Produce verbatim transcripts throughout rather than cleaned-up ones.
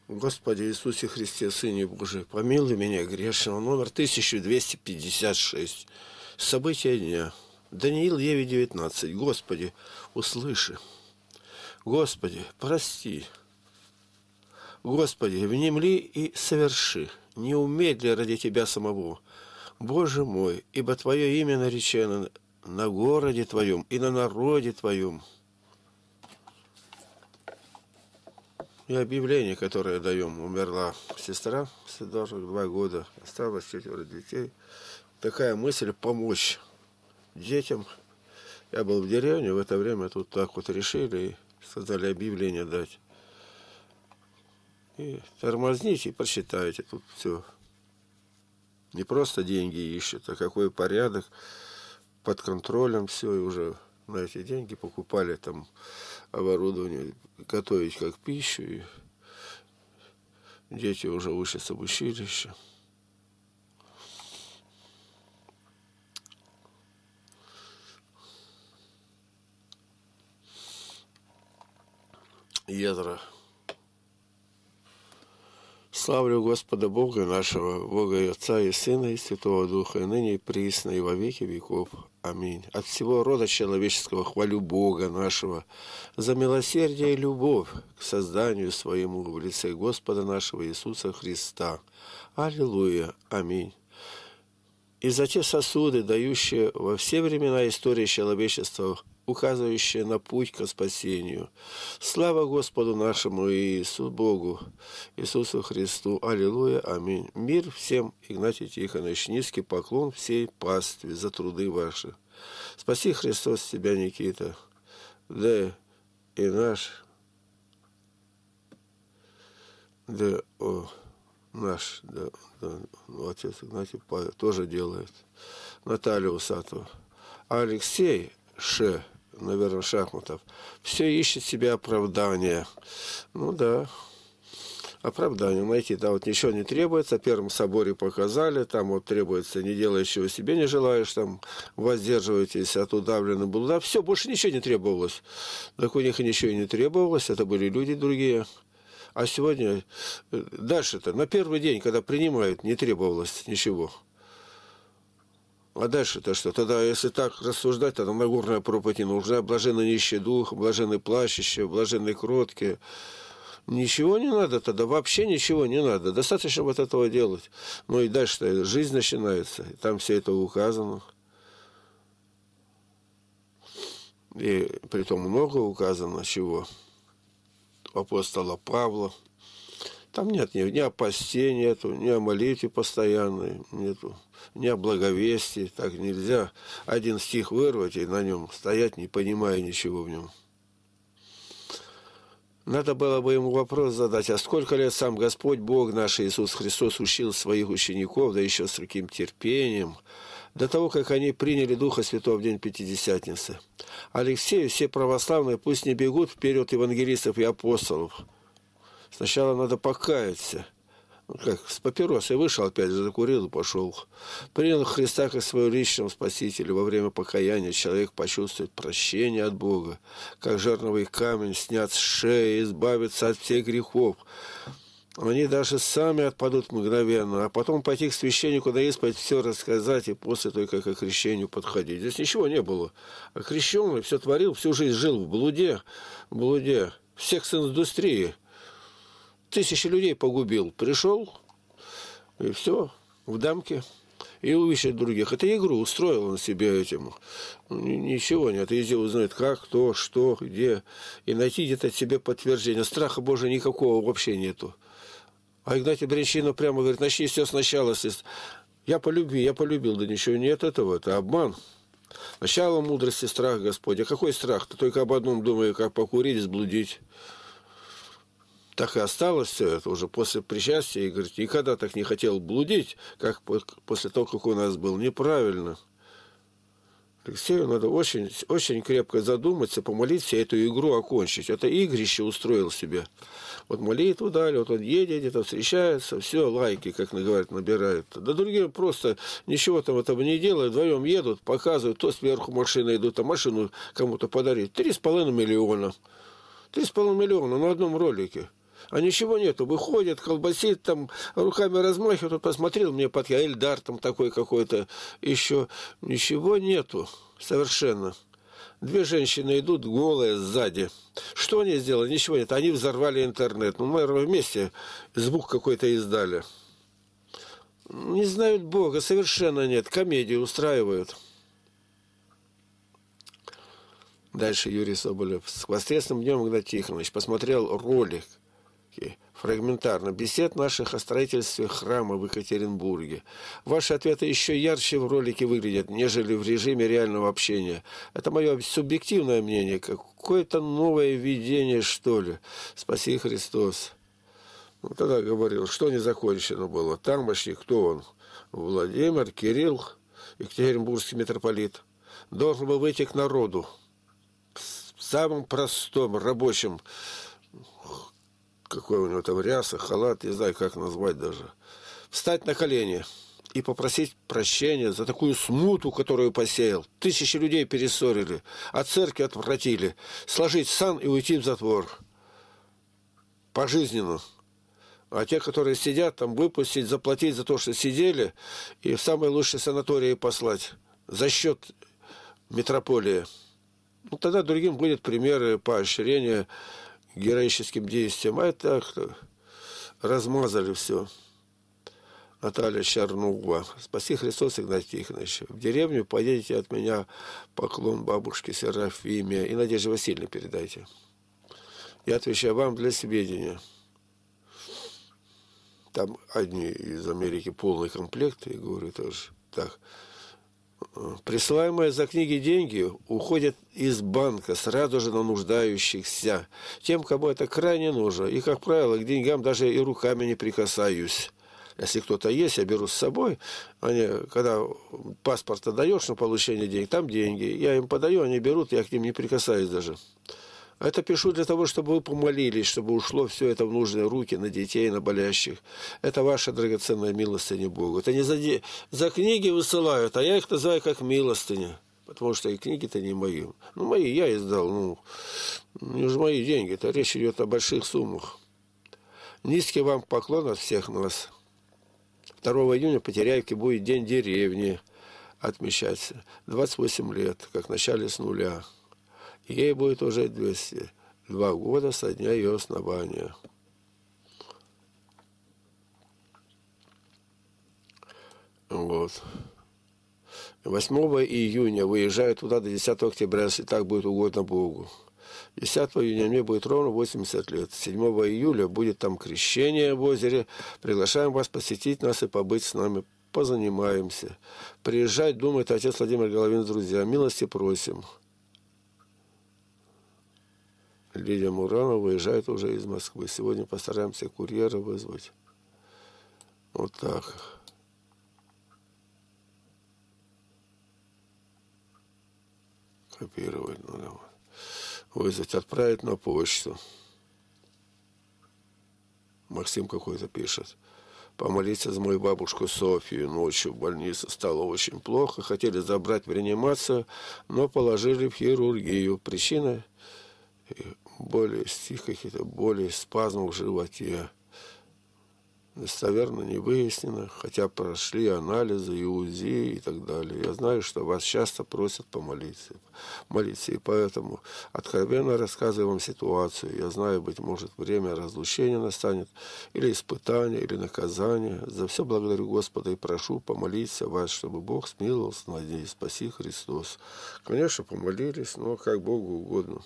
Господи Иисусе Христе, Сыне Божий, помилуй меня грешного. Номер тысяча двести пятьдесят шесть. События дня. Даниил Еве девятнадцать. Господи, услыши. Господи, прости. Господи, внемли и соверши. Не умедли ради Тебя самого. Боже мой, ибо Твое имя наречено на городе Твоем и на народе Твоем. И объявление, которое даем, умерла сестра, даже два года, осталось четверо детей. Такая мысль помочь детям. Я был в деревне, в это время тут так вот решили и сказали объявление дать. И тормозните и прочитайте, тут все. Не просто деньги ищут, а какой порядок, под контролем все, и уже на эти деньги покупали там оборудование, готовить как пищу, и дети уже учатся в училище. Ядра. Славлю Господа Бога нашего, Бога и Отца, и Сына, и Святого Духа, и ныне, и присно, и во веки веков. Аминь. От всего рода человеческого хвалю Бога нашего за милосердие и любовь к созданию своему в лице Господа нашего Иисуса Христа. Аллилуйя. Аминь. И за те сосуды, дающие во все времена истории человечества, указывающие на путь к спасению. Слава Господу нашему Иисусу Богу, Иисусу Христу. Аллилуйя. Аминь. Мир всем, Игнатий Тихонович. Низкий поклон всей пастве за труды ваши. Спаси Христос тебя, Никита. Да и наш, да, о, наш, да, да, отец Игнатий Павел тоже делает. Наталья Усатова. А Алексей Ше, наверное, Шахматов, все ищет себе оправдания. Ну да, оправдание найти. Да, вот ничего не требуется. В Первом соборе показали, там вот требуется не делай, чего себе не желаешь, там воздерживайтесь от удавленной блуда. Все, больше ничего не требовалось. Так у них ничего и не требовалось, это были люди другие. А сегодня, дальше-то, на первый день, когда принимают, не требовалось ничего. А дальше-то что? Тогда, если так рассуждать, тогда Нагорная проповедь не нужна. Блаженный нищий дух, блаженный плачущий, блаженный кроткий. Ничего не надо тогда, вообще ничего не надо. Достаточно вот этого делать. Ну и дальше-то жизнь начинается. И там все это указано. И притом много указано чего. Апостола Павла. Там нет ни, ни о посте нету, ни о молитве постоянной нету, ни о благовестии. Так нельзя один стих вырвать и на нем стоять, не понимая ничего в нем. Надо было бы ему вопрос задать, а сколько лет сам Господь Бог наш Иисус Христос учил своих учеников, да еще с таким терпением, до того, как они приняли Духа Святого в день Пятидесятницы. Алексею все православные пусть не бегут вперед евангелистов и апостолов. Сначала надо покаяться. Как с папиросой вышел, опять же закурил и пошел. Принял Христа как своего личного Спасителя. Во время покаяния человек почувствует прощение от Бога. Как жерновый камень снят с шеи, избавиться от всех грехов. Они даже сами отпадут мгновенно. А потом пойти к священнику на исповедь, все рассказать, и после только к окрещению подходить. Здесь ничего не было. Окрещенный все творил, всю жизнь жил в блуде, в блуде, в секс-индустрии. Тысячи людей погубил. Пришел, и все, в дамке, и увещать других. Это игру устроил он себе этим. Ничего нет. Везде узнает, как, кто, что, где. И найти где-то себе подтверждение. Страха Божия никакого вообще нету. А Игнатий Брянщина прямо говорит, начни все сначала. Я по любви, я полюбил. Да ничего нет этого, это обман. Начало мудрости страх Господь. А какой страх? Ты только об одном думаю, как покурить, сблудить. Так и осталось все это уже после причастия. И говорит, никогда так не хотел блудить, как после того, как у нас был. Неправильно. Алексею надо очень, очень крепко задуматься, помолиться и эту игру окончить. Это игрище устроил себе. Вот молитву дали, вот он едет, где-то встречается, все, лайки, как говорят, набирают. Да другие просто ничего там этого не делают, вдвоем едут, показывают, то сверху машины идут, а машину кому-то подарить. Три с половиной миллиона. Три с половиной миллиона на одном ролике. А ничего нету. Выходит, колбасит, там руками размахивает. Вот посмотрел мне под Эльдар там такой какой-то. Еще ничего нету совершенно. Две женщины идут голые сзади. Что они сделали? Ничего нет. Они взорвали интернет. Ну, наверное, вместе звук какой-то издали. Не знают Бога, совершенно нет. Комедию устраивают. Дальше Юрий Соболев. С воскресным днем, Игнат Тихонович, посмотрел ролик фрагментарно бесед наших о строительстве храма в Екатеринбурге. Ваши ответы еще ярче в ролике выглядят, нежели в режиме реального общения. Это мое субъективное мнение. Какое-то новое видение, что ли. Спаси Христос. Ну, тогда говорил, что не закончено было. Тамошний, кто он? Владимир, Кирилл, екатеринбургский митрополит. Должен был выйти к народу. Самым простом, рабочим. Какой у него там ряса, халат, не знаю, как назвать даже. Встать на колени и попросить прощения за такую смуту, которую посеял. Тысячи людей перессорили, от церкви отвратили. Сложить сан и уйти в затвор. Пожизненно. А те, которые сидят, там выпустить, заплатить за то, что сидели, и в самые лучшие санатории послать. За счет митрополии. Ну, тогда другим будет примеры поощрения героическим действиям. А это размазали все. Наталья Чернугова. Спаси Христос, Игнат Тихонович. В деревню поедете от меня поклон бабушке Серафиме и Надежде Васильевне передайте. Я отвечаю вам для сведения. Там одни из Америки полный комплект, я говорю тоже так. Присылаемые за книги деньги уходят из банка сразу же на нуждающихся, тем, кому это крайне нужно. И, как правило, к деньгам даже и руками не прикасаюсь. Если кто-то есть, я беру с собой. Они, когда паспорт отдаешь на получение денег, там деньги. Я им подаю, они берут, я к ним не прикасаюсь даже. Это пишу для того, чтобы вы помолились, чтобы ушло все это в нужные руки, на детей, на болящих. Это ваша драгоценная милостыня Богу. Это не за, де... за книги высылают, а я их называю как милостыня. Потому что и книги-то не мои. Ну, мои я издал. Ну, не же мои деньги. Это речь идет о больших суммах. Низкий вам поклон от всех нас. второго июня по Теряевке будет День деревни отмечаться. двадцать восемь лет, как в начале с нуля. Ей будет уже двести два года со дня ее основания. Вот. восьмого июня выезжаю туда до десятого октября, если так будет угодно Богу. десятого июня мне будет ровно восемьдесят лет. седьмого июля будет там крещение в озере. Приглашаем вас посетить нас и побыть с нами. Позанимаемся. Приезжать, думает отец Владимир Головин с друзьями. Милости просим. Лидия Муранова выезжает уже из Москвы. Сегодня постараемся курьера вызвать. Вот так. Копировать надо. Вызвать, отправить на почту. Максим какой-то пишет. Помолиться за мою бабушку Софию. Ночью в больнице стало очень плохо. Хотели забрать в реанимацию, но положили в хирургию. Причина боли, стих какие-то, боли, спазмы в животе. Достоверно не выяснено, хотя прошли анализы и УЗИ и так далее. Я знаю, что вас часто просят помолиться. Молиться, и поэтому откровенно рассказываю вам ситуацию. Я знаю, быть может, время разлучения настанет, или испытания, или наказания. За все благодарю Господа и прошу помолиться вас, чтобы Бог смиловался над ней. Спаси Христос. Конечно, помолились, но как Богу угодно.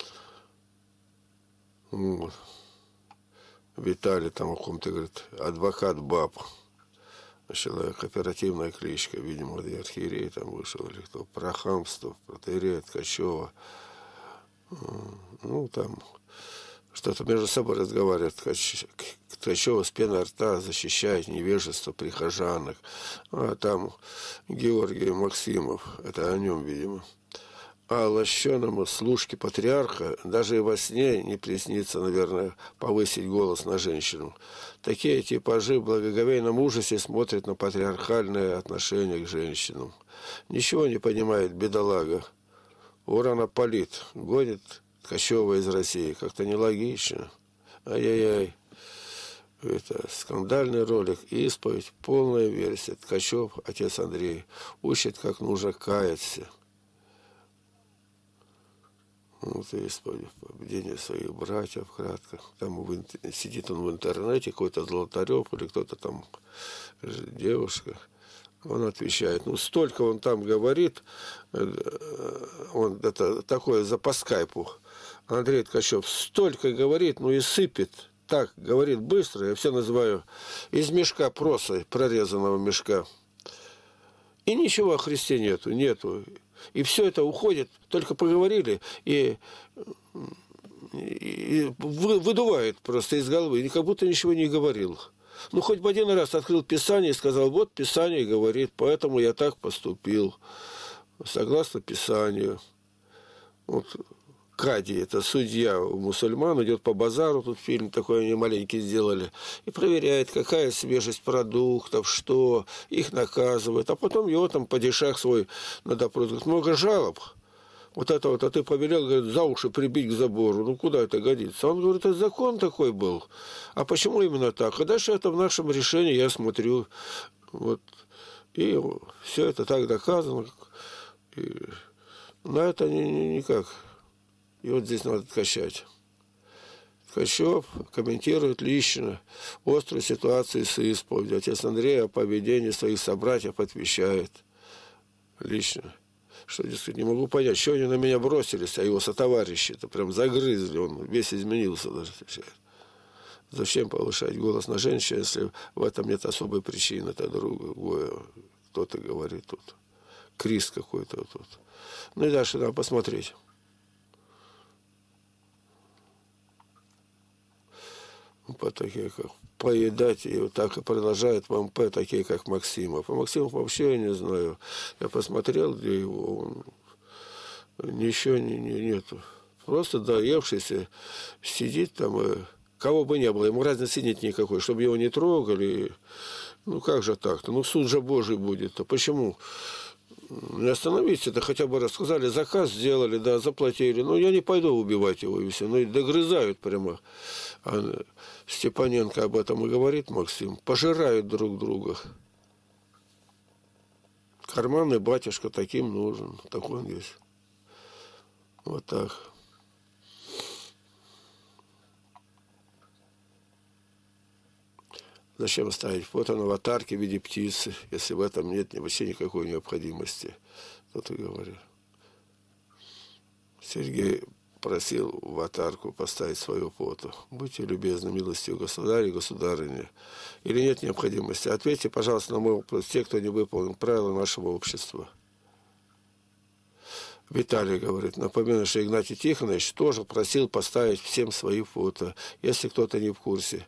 Вот. Виталий там о ком-то говорит, адвокат баб. Человек, оперативная кличка, видимо, архиерей там вышел, или кто, про хамство, протоиерея Ткачева. Ну, там что-то между собой разговаривают. Ткачева с пеной рта защищает невежество прихожанок. А там Георгий Максимов, это о нем, видимо. А лощеному служке патриарха даже и во сне не приснится, наверное, повысить голос на женщину. Такие типажи в благоговейном ужасе смотрят на патриархальное отношение к женщинам. Ничего не понимает бедолага. Уранополит гонит Ткачева из России. Как-то нелогично. Ай-яй-яй. Это скандальный ролик, исповедь, полная версия. Ткачев, отец Андрей, учит, как нужно каяться. Вот исповедь, поведение своих братьев, кратко. Там в, сидит он в интернете, какой-то Золотарев или кто-то там, девушка. Он отвечает, ну столько он там говорит, он это такое за по скайпу. Андрей Ткачев столько говорит, ну и сыпет. Так, говорит быстро, я все называю из мешка проса, прорезанного мешка. И ничего о Христе нету, нету. И все это уходит, только поговорили, и, и выдувает просто из головы, и как будто ничего не говорил. Ну, хоть бы один раз открыл Писание и сказал, вот Писание говорит, поэтому я так поступил, согласно Писанию. Вот. Кади, это судья у мусульман, идет по базару, тут фильм такой они маленький сделали, и проверяет, какая свежесть продуктов, что, их наказывает, а потом его там падишах свой на допрос, говорит, много жалоб, вот это вот, а ты повелел, говорит, за уши прибить к забору, ну куда это годится? Он говорит, это закон такой был, а почему именно так? А дальше это в нашем решении, я смотрю, вот, и все это так доказано, и на это ни, ни, никак. И вот здесь надо ткачать. Ткачев комментирует лично острую ситуацию с исповедью. Отец Андрей о поведении своих собратьев отвечает лично. Что, дескать, не могу понять, что они на меня бросились, а его сотоварищи-то прям загрызли, он весь изменился даже. Зачем повышать голос на женщину, если в этом нет особой причины, это другое. Кто-то говорит тут. Крис какой-то тут. Ну и дальше надо посмотреть. По такие, как поедать, и вот так и продолжает в МП, такие, как Максимов. А Максимов вообще я не знаю. Я посмотрел, где его, он, ничего не, не, нету. Просто доевшийся, сидит там, и кого бы не было, ему разницы нет никакой, чтобы его не трогали. Ну, как же так-то? Ну, суд же Божий будет. А почему? Не остановитесь, это хотя бы рассказали, заказ сделали, да, заплатили. Ну, я не пойду убивать его, и все. Ну, и догрызают прямо. А Степаненко об этом и говорит, Максим. Пожирают друг друга. Карманный батюшка таким нужен. Такой он есть. Вот так. Зачем ставить фото на аватарке в виде птицы, если в этом нет вообще никакой необходимости? Кто-то говорит. Сергей просил в аватарку поставить свое фото. Будьте любезны, милостивый государь и государыня. Или нет необходимости? Ответьте, пожалуйста, на мой вопрос. Те, кто не выполнил правила нашего общества. Виталий говорит, напоминаю, что Игнатий Тихонович тоже просил поставить всем свои фото, если кто-то не в курсе.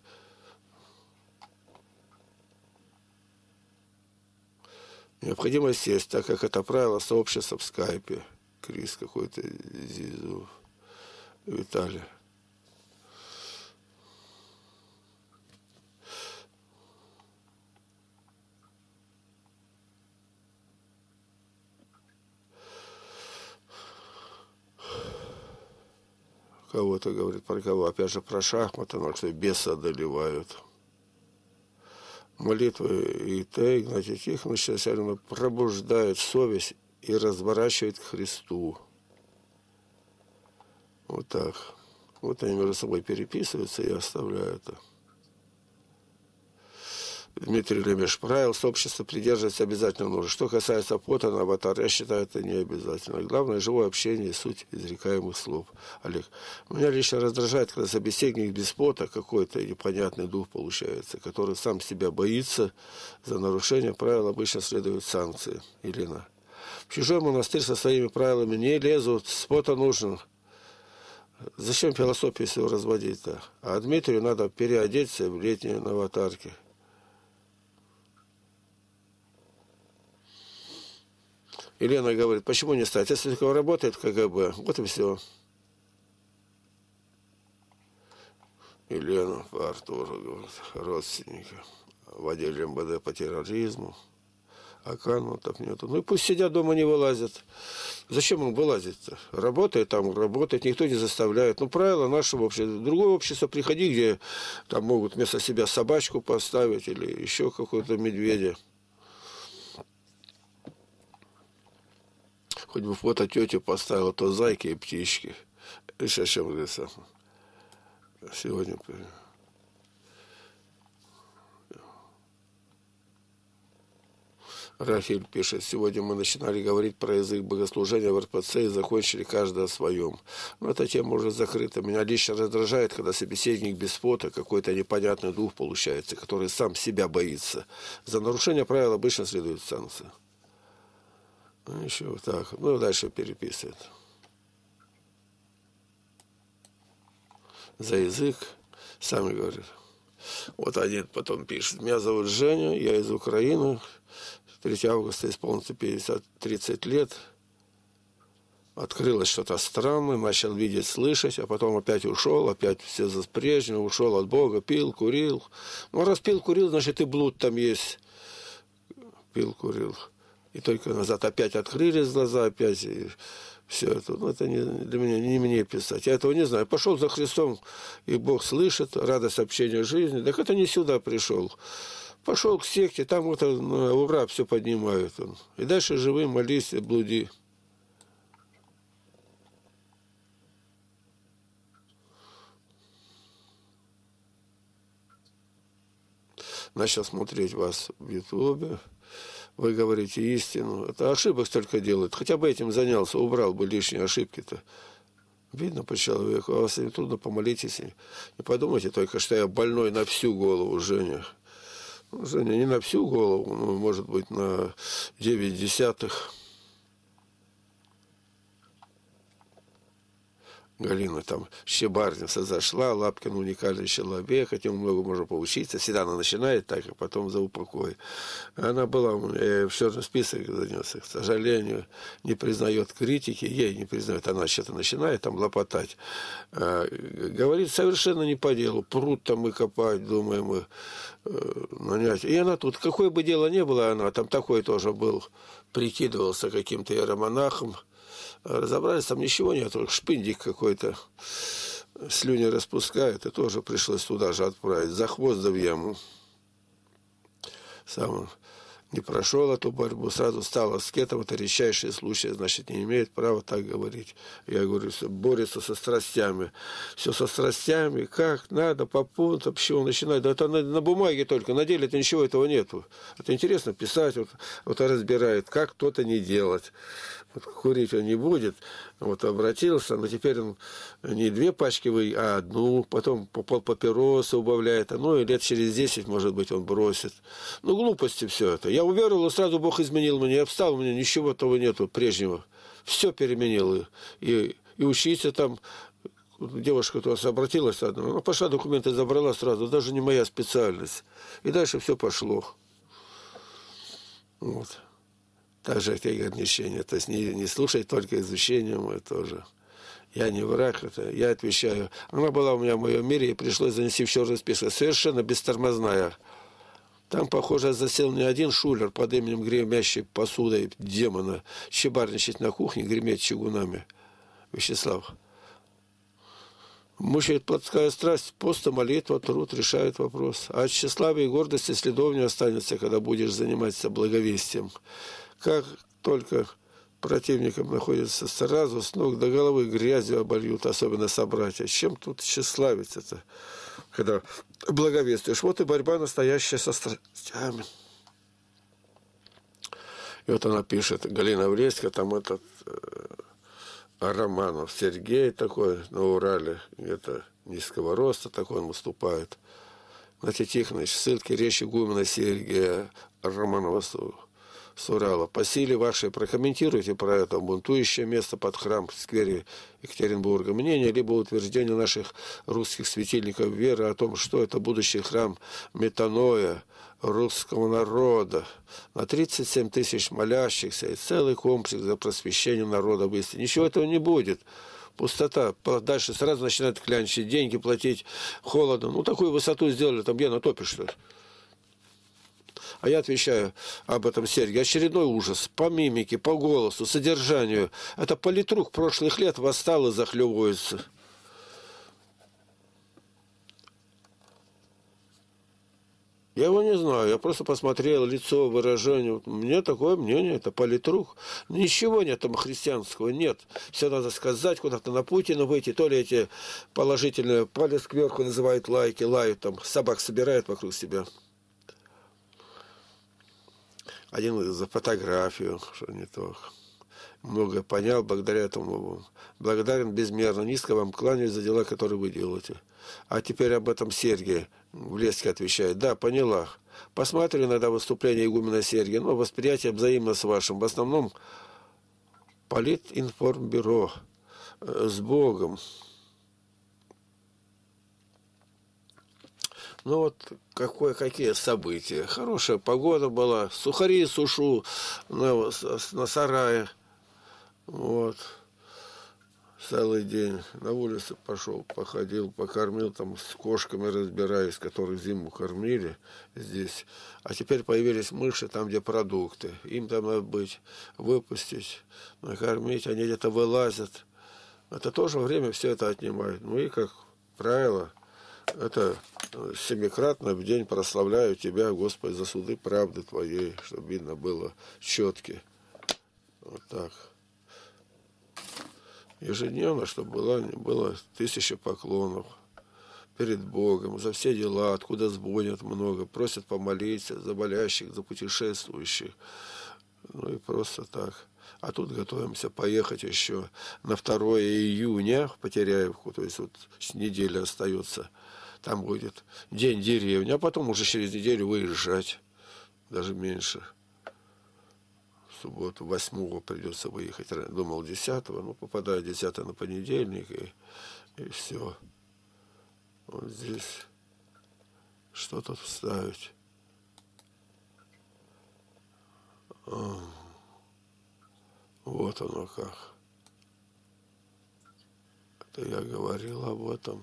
Необходимо сесть, так как это правило сообщества в скайпе. Крис какой-то, Зизу, Виталий. Кого-то говорит, про кого? Опять же про шахматы, но что бесы одолевают. Молитвы и Т. Игнатия Тихоновича сильно пробуждает совесть и разворачивает к Христу. Вот так. Вот они между собой переписываются и оставляют это. Дмитрий Лемеш. Правил сообщества придерживаться обязательно нужно. Что касается фото на аватар, я считаю, это не обязательно. Главное, живое общение и суть изрекаемых слов. Олег. Меня лично раздражает, когда собеседник без фото какой-то непонятный дух получается, который сам себя боится. За нарушение правил обычно следуют санкции. Елена. В чужой монастырь со своими правилами не лезут. С фото нужно. Зачем философию всего разводить-то? А Дмитрию надо переодеться в летнюю на аватарке. Елена говорит, почему не стать? Если только работает КГБ, вот и все. Елена, Артур, говорит, родственники в отделе МВД по терроризму. а канутов нету. Ну и пусть сидят дома, не вылазят. Зачем им вылазить-то? Работает там, работает, никто не заставляет. Ну, правило нашего общества. Другое общество, приходи, где там могут вместо себя собачку поставить или еще какого-то медведя. Хоть бы фото тети поставила, то зайки и птички. И сейчас сегодня... Рафиль пишет, сегодня мы начинали говорить про язык богослужения в эр пэ цэ и закончили каждый о своем. Но эта тема уже закрыта. Меня лично раздражает, когда собеседник без фото, какой-то непонятный дух получается, который сам себя боится. За нарушение правил обычно следует санкции. Ну, еще вот так. Ну, дальше переписывает. За язык, сами говорят. Вот один потом пишет. Меня зовут Женя, я из Украины. третьего августа исполнится пятьдесят тридцать лет. Открылось что-то странное, начал видеть, слышать, а потом опять ушел, опять все за прежнего, ушел от Бога, пил, курил. Ну, раз пил, курил, значит и блуд там есть. Пил, курил. И только назад опять открылись глаза, опять и все это. Ну, это не, для меня, не мне писать. Я этого не знаю. Пошел за Христом, и Бог слышит, радость общения жизни. Так это не сюда пришел. Пошел к секте, там вот ну, ура, все поднимают он. И дальше живым молись, блуди. Начал смотреть вас в Ютубе. Вы говорите истину. Это ошибок столько делают. Хотя бы этим занялся, убрал бы лишние ошибки-то. Видно по человеку. А вас трудно, помолитесь. Не подумайте только, что я больной на всю голову, Женя. Женя, не на всю голову, но, может быть, на девять десятых. Галина там щебарница зашла, Лапкин уникальный человек, от него много можно поучиться. Всегда она начинает так, а потом за упокой. Она была у меня в черный список занесся. К сожалению, не признает критики, ей не признает, она что-то начинает там лопотать. А, говорит совершенно не по делу. Пруд там мы копать, думаем мы э, нанять. И она тут, какое бы дело ни было, она там такой тоже был, прикидывался каким-то иеромонахом. Разобрались, там ничего нет, только шпиндик какой-то слюни распускает, и тоже пришлось туда же отправить, за хвост да в яму. Сам не прошел эту борьбу, сразу стал аскетом, это редчайший случай, значит, не имеет права так говорить. Я говорю, все борется со страстями, все со страстями, как надо, по пунктам, почему начинает, да это на, на бумаге только, на деле-то ничего этого нету. Это интересно писать, вот, вот разбирает, как кто-то не делать. Вот, курить он не будет, вот обратился, но теперь он не две пачки, вы, а одну, потом по пол папиросы убавляет, ну и лет через десять, может быть, он бросит. Ну, глупости все это. Я уверовал, и сразу Бог изменил меня, я встал, у меня ничего того нету прежнего. Все переменил. И, и, и учиться там, девушка у нас обратилась одна, она пошла, документы забрала сразу, даже не моя специальность. И дальше все пошло. Вот. Также это и ограничение. То есть не, не слушать только изучением, это тоже. Я не враг, это я отвечаю. Она была у меня в моем мире, и пришлось занести в черный список. Совершенно бестормозная. Там, похоже, засел не один шулер под именем гремящей посудой демона, щебарничать на кухне, греметь чугунами. Вячеслав. Мучает плотская страсть, поста, молитва, труд решает вопрос. А от тщеславия и гордости следов не останется, когда будешь заниматься благовестием. Как только противникам находится сразу, с ног до головы грязью обольют, особенно собратья. Чем тут тщеславиться-то, когда благовествуешь? Вот и борьба настоящая со страстями. И вот она пишет, Галина Вреська, там этот э, Романов Сергей такой на Урале, где-то низкого роста такой он выступает. Игнатий Тихонович, ссылки речи игумена Сергея Романова с Урала. По силе вашей прокомментируйте про это бунтующее место под храм в сквере Екатеринбурга. Мнение либо утверждение наших русских светильников веры о том, что это будущий храм метаноя русского народа на тридцать семь тысяч молящихся и целый комплекс за просвещение народа в истине. Ничего этого не будет. Пустота. Дальше сразу начинают клянчить, деньги платить, холодно. Ну, такую высоту сделали, там где натопишь-то? А я отвечаю об этом Сергию. Очередной ужас. По мимике, по голосу, содержанию. Это политрук прошлых лет восстал и захлебывается. Я его не знаю, я просто посмотрел лицо, выражение. Мне такое мнение, это политрук. Ничего нет там христианского, нет. Все надо сказать, куда-то на Путина выйти. То ли эти положительные палец кверху называют лайки, лают там, собак собирают вокруг себя. Один за фотографию, что не то. Многое понял благодаря этому. Благодарен безмерно, низко вам кланяюсь за дела, которые вы делаете. А теперь об этом Сергий в Леске отвечает. Да, поняла. Посмотрю иногда выступление игумена Сергия, но восприятие взаимно с вашим. В основном Политинформбюро. С Богом. Ну вот какое, какие события. Хорошая погода была. Сухари сушу на, на сарае. Вот. Целый день на улице пошел, походил, покормил, там с кошками разбираюсь, которых зиму кормили здесь. А теперь появились мыши там, где продукты. Им там надо быть, выпустить, накормить, они где-то вылазят. Это тоже время все это отнимает. Ну и, как правило, это семикратно в день прославляю Тебя, Господи, за суды правды Твоей, чтобы видно было четки. Вот так. Ежедневно, чтобы было, было тысяча поклонов перед Богом за все дела, откуда звонят много, просят помолиться за болящих, за путешествующих. Ну и просто так. А тут готовимся поехать еще на второе июня в Потеряевку, то есть вот с недели остается. Там будет день деревни, а потом уже через неделю выезжать, даже меньше. В субботу восьмого придется выехать. Думал десятого, но попадаю десятого на понедельник, и, и все. Вот здесь что тут вставить. Вот оно как. Это я говорил об этом.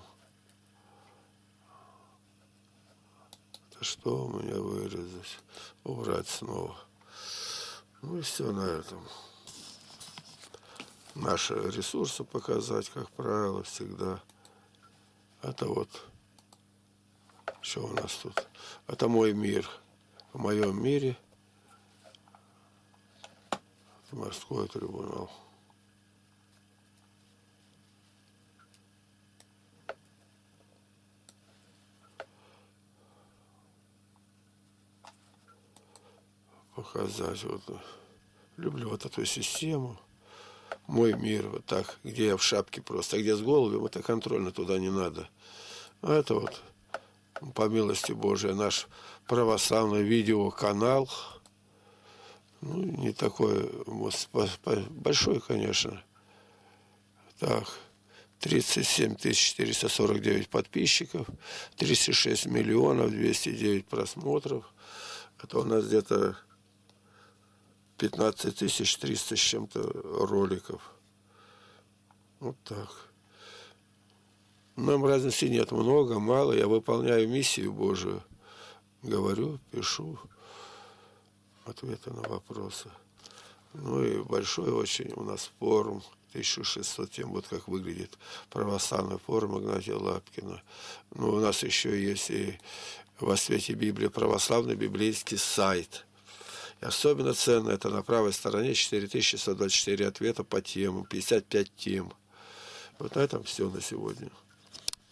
Это что у меня вырезать? Убрать снова. Ну и все на этом. Наши ресурсы показать, как правило, всегда. Это вот, что у нас тут? Это мой мир. В моем мире морской трибунал. Показать вот. Люблю вот эту систему. Мой мир вот так, где я в шапке просто, а где с голубем, это контрольно, туда не надо. А это вот, по милости Божией, наш православный видеоканал. Ну, не такой большой, конечно. Так, тридцать семь тысяч четыреста сорок девять подписчиков, тридцать шесть миллионов двести девять просмотров. Это у нас где-то пятнадцать тысяч триста с чем-то роликов. Вот так. Нам разницы нет. Много, мало. Я выполняю миссию Божию. Говорю, пишу ответы на вопросы. Ну и большой очень у нас форум. тысяча шестьсот тем, вот как выглядит православный форум Игнатия Лапкина. Ну, у нас еще есть и во свете Библии православный библейский сайт. И особенно ценно это на правой стороне четыре тысячи сто двадцать четыре ответа по темам, пятьдесят пять тем. Вот на этом все на сегодня.